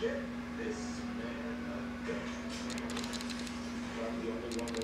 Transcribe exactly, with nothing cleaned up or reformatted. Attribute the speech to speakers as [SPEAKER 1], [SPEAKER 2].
[SPEAKER 1] Get this man a gun. I'm the only one